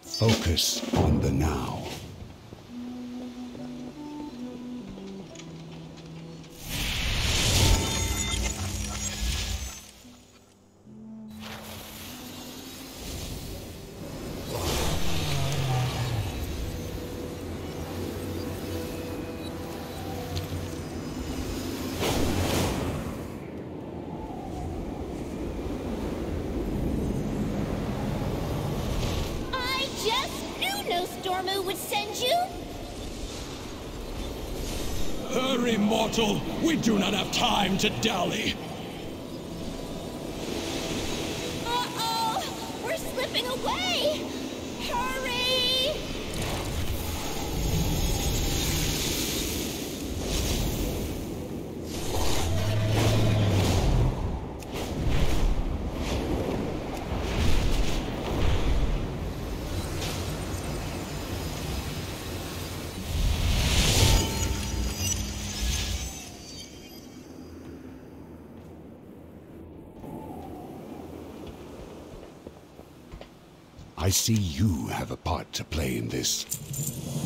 Focus on the now. Stormu would send you? Hurry, mortal! We do not have time to dally! Uh-oh! We're slipping away! Hurry! I see you have a part to play in this.